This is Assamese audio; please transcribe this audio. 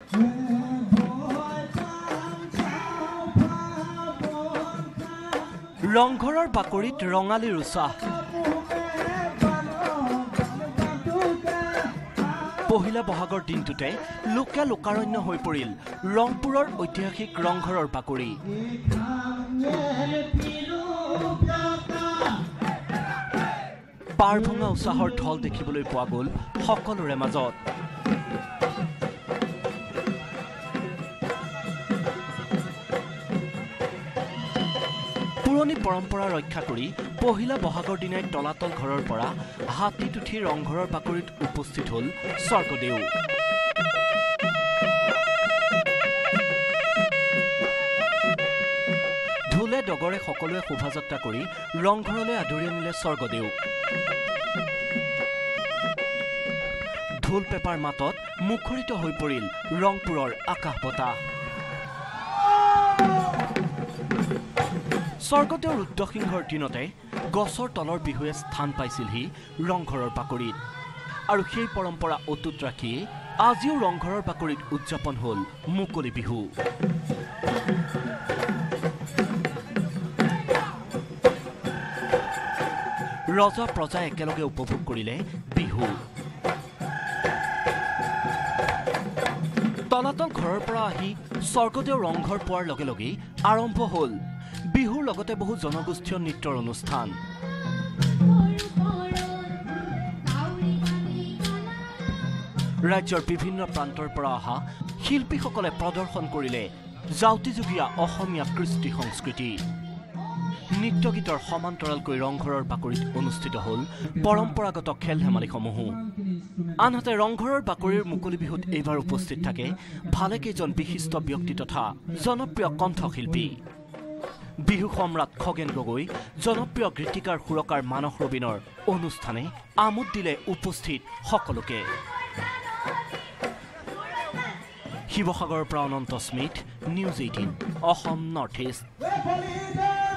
ৰংঘৰৰ বাকৰিত ৰঙালীৰ উৎসাহ পহিলা বহাগৰ দিনটোতে লোকে লোকাৰণ্য হৈ পৰিল ৰংপুৰৰ ঐতিহাসিক ৰংঘৰৰ বাকৰি পাৰ ভঙা উৎসাহৰ ঢল দেখিবলৈ পোৱা গ'ল সকলোৰে মাজত পুৰণি পৰম্পৰা ৰক্ষা কৰি পহিলা বহাগৰ দিনাই তলাতল ঘৰৰ পৰা হাতীত উঠি ৰংঘৰৰ বাকৰিত উপস্থিত হ'ল স্বৰ্গদেউ ঢোলে ডগৰে সকলোৱে শোভাযাত্ৰা কৰি ৰংঘৰলৈ আদৰি আনিলে স্বৰ্গদেউ ঢোল পেপাৰ মাতত মুখৰিত হৈ পৰিল ৰংপুৰৰ আকাশ বতাহ স্বৰ্গদেউ ৰুদ্ৰসিংহৰ দিনতে গছৰ তলৰ বিহুৱে স্থান পাইছিলহি ৰংঘৰৰ বাকৰিত আৰু সেই পৰম্পৰা অটুট ৰাখি আজিও ৰংঘৰৰ বাকৰিত উদযাপন হ'ল মুকলি বিহু ৰজা প্ৰজা একেলগে উপভোগ কৰিলে বিহু তলাতল ঘৰৰ পৰা আহি স্বৰ্গদেউ ৰংঘৰ পোৱাৰ লগে লগেই আৰম্ভ হ'ল বিহুৰ লগতে বহু জনগোষ্ঠীয় নৃত্যৰ অনুষ্ঠান ৰাজ্যৰ বিভিন্ন প্ৰান্তৰ পৰা অহা শিল্পীসকলে প্ৰদৰ্শন কৰিলে জাউতিযুগীয়া অসমীয়া কৃষ্টি সংস্কৃতি নৃত্য গীতৰ সমান্তৰালকৈ ৰংঘৰৰ বাকৰিত অনুষ্ঠিত হ'ল পৰম্পৰাগত খেল ধেমালিসমূহো আনহাতে ৰংঘৰৰ বাকৰিৰ মুকলি বিহুত এইবাৰ উপস্থিত থাকে ভালেকেইজন বিশিষ্ট ব্যক্তি তথা জনপ্ৰিয় কণ্ঠশিল্পী বিহু সম্ৰাট খগেন গগৈ জনপ্ৰিয় গীতিকাৰ সুৰকাৰ মানস ৰবীনৰ অনুষ্ঠানে আমোদ দিলে উপস্থিত সকলোকে শিৱসাগৰৰ পৰা Ananta Smith news 18 Assam north east